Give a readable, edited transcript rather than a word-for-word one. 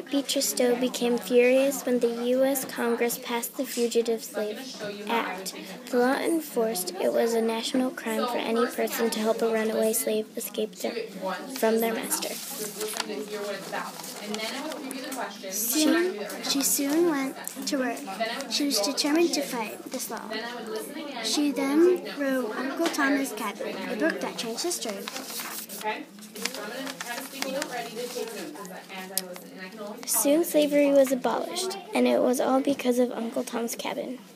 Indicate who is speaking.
Speaker 1: Beatrice Stowe became furious when the U.S. Congress passed the Fugitive Slave Act. The law enforced it was a national crime for any person to help a runaway slave escape from their master.
Speaker 2: She soon went to work. She was determined to fight this law. She then wrote Uncle Tom's Cabin, a book that changed history.
Speaker 1: Soon slavery was abolished, and it was all because of Uncle Tom's Cabin.